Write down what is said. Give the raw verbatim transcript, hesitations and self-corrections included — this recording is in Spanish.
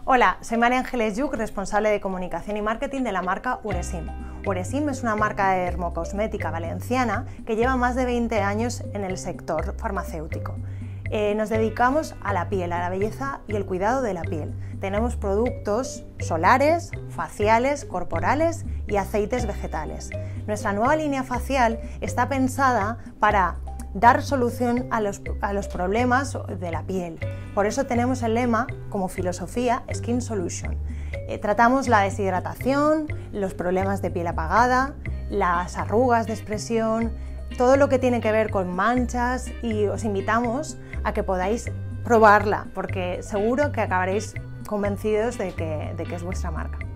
Hola, soy María Ángeles Yuc, responsable de comunicación y marketing de la marca Uresim. Uresim es una marca de dermocosmética valenciana que lleva más de veinte años en el sector farmacéutico. Eh, nos dedicamos a la piel, a la belleza y el cuidado de la piel. Tenemos productos solares, faciales, corporales y aceites vegetales. Nuestra nueva línea facial está pensada para dar solución a los, a los problemas de la piel. Por eso tenemos el lema como filosofía Skin Solution. Eh, tratamos la deshidratación, los problemas de piel apagada, las arrugas de expresión, todo lo que tiene que ver con manchas, y os invitamos a que podáis probarla porque seguro que acabaréis convencidos de que, de que es vuestra marca.